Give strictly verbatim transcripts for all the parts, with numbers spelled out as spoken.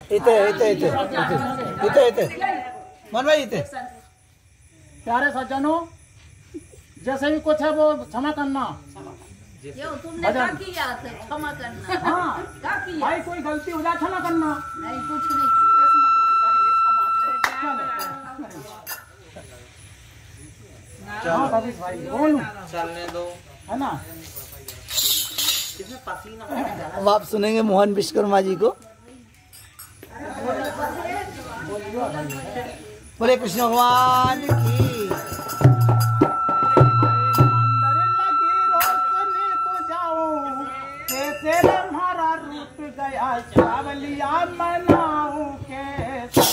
इते इते इते इते इते मन भाई इते। प्यारे सज्जनों, जैसे भी कुछ है वो क्षमा करना। यो तुमने क्या किया था? क्षमा करना। हाँ क्या किया? भाई कोई गलती हो जाए क्षमा करना। नहीं कुछ नहीं। हाँ भविष्य भाई बोलूं चलने दो है ना। इसमें पसीना अब आप सुनेंगे मोहन विश्वकर्मा जी को। बोले कृष्ण भगवान की। हमारा रूप गया चावलिया मनाऊं कैसे।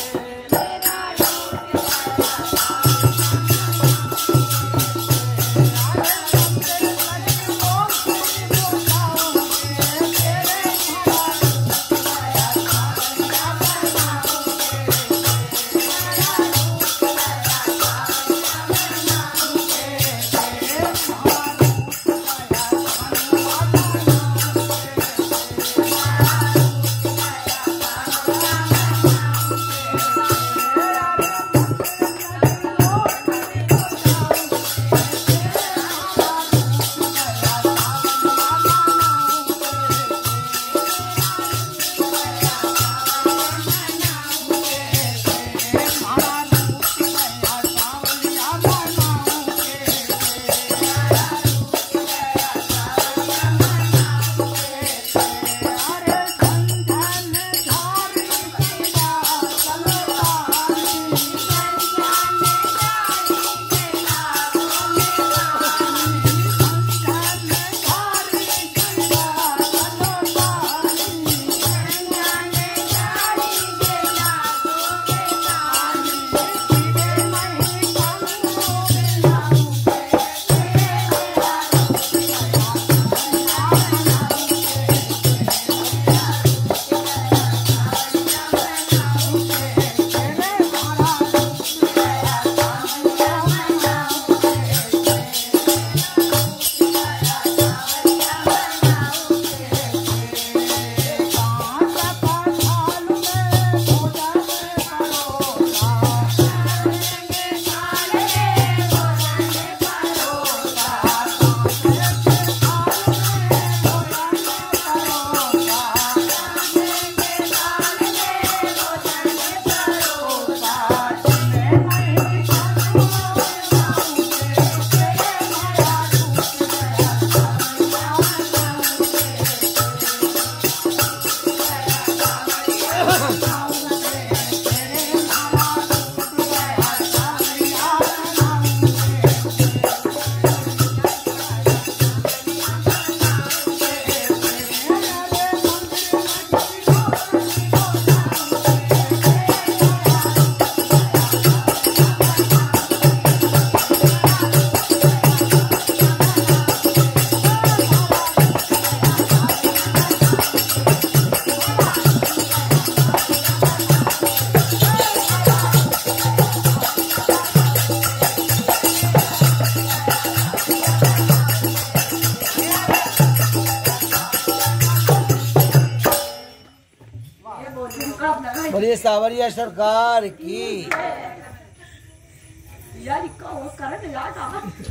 बोलिए सावरिया सरकार की। यार इसका वो करने याद आ